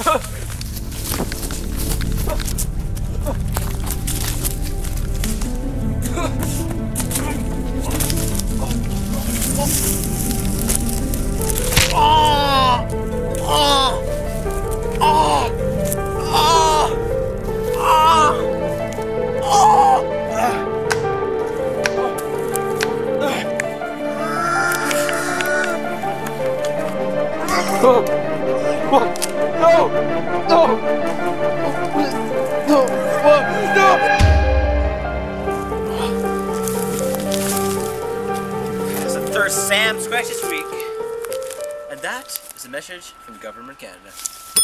It's the third Sam Scratches week. And that is a message from Government Canada.